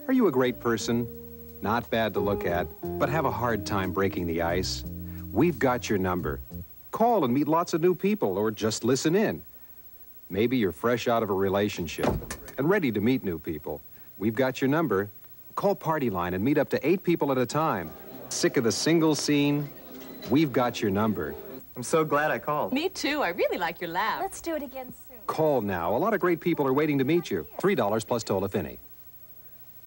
Are you a great person? Not bad to look at, but have a hard time breaking the ice? We've got your number. Call and meet lots of new people, or just listen in. Maybe you're fresh out of a relationship and ready to meet new people. We've got your number. Call Party Line and meet up to 8 people at a time. Sick of the single scene? We've got your number. I'm so glad I called. Me too. I really like your laugh. Let's do it again soon. Call now. A lot of great people are waiting to meet you. $3 plus toll if any.